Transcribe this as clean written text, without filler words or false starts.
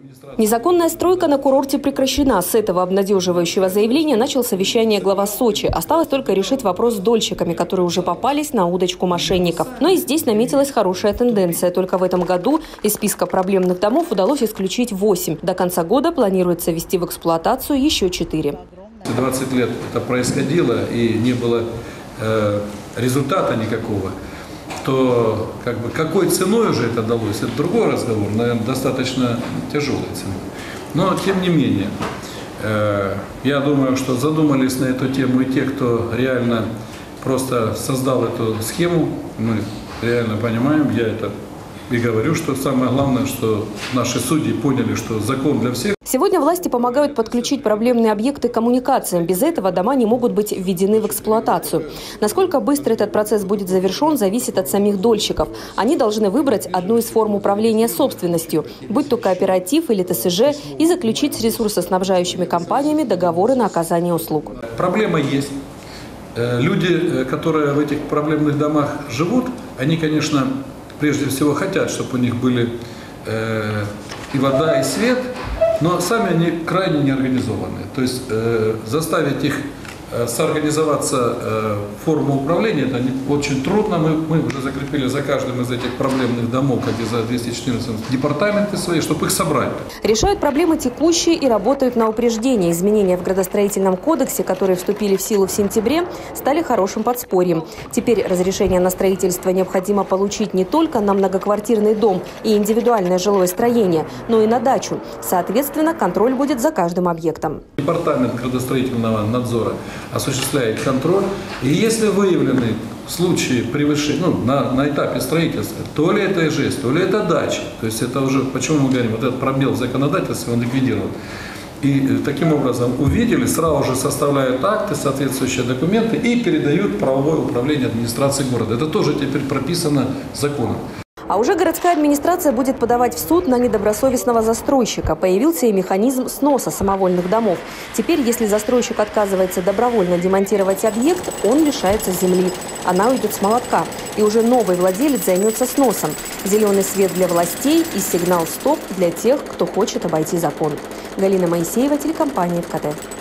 Незаконная стройка на курорте прекращена. С этого обнадеживающего заявления начал совещание глава Сочи. Осталось только решить вопрос с дольщиками, которые уже попались на удочку мошенников. Но и здесь наметилась хорошая тенденция. Только в этом году из списка проблемных домов удалось исключить 8. До конца года планируется ввести в эксплуатацию еще 4. 20 лет это происходило и не было результата никакого, то какой ценой уже это далось, это другой разговор, наверное, достаточно тяжелая цена. Но тем не менее, я думаю, что задумались на эту тему и те, кто реально просто создал эту схему. Мы реально понимаем, я это и говорю, что самое главное, что наши судьи поняли, что закон для всех. Сегодня власти помогают подключить проблемные объекты к коммуникациям. Без этого дома не могут быть введены в эксплуатацию. Насколько быстро этот процесс будет завершен, зависит от самих дольщиков. Они должны выбрать одну из форм управления собственностью, будь то кооператив или ТСЖ, и заключить с ресурсоснабжающими компаниями договоры на оказание услуг. Проблема есть. Люди, которые в этих проблемных домах живут, они, конечно, прежде всего хотят, чтобы у них были и вода, и свет, но сами они крайне неорганизованы. То есть заставить их соорганизоваться в форму управления, это очень трудно. Мы уже закрепили за каждым из этих проблемных домов, как и за 214 департаменты свои, чтобы их собрать. Решают проблемы текущие и работают на упреждение. Изменения в градостроительном кодексе, которые вступили в силу в сентябре, стали хорошим подспорьем. Теперь разрешение на строительство необходимо получить не только на многоквартирный дом и индивидуальное жилое строение, но и на дачу. Соответственно, контроль будет за каждым объектом. Департамент градостроительного надзора осуществляет контроль. И если выявлены случаи превышения, на этапе строительства, то ли это ИЖС, то ли это дача, то есть это уже, почему мы говорим, вот этот пробел в законодательстве, он ликвидирован. И таким образом увидели, сразу же составляют акты, соответствующие документы и передают в правовое управление администрации города. Это тоже теперь прописано законом. А уже городская администрация будет подавать в суд на недобросовестного застройщика. Появился и механизм сноса самовольных домов. Теперь, если застройщик отказывается добровольно демонтировать объект, он лишается земли. Она уйдет с молотка. И уже новый владелец займется сносом. Зеленый свет для властей и сигнал «Стоп» для тех, кто хочет обойти закон. Галина Моисеева, телекомпания ФКТ.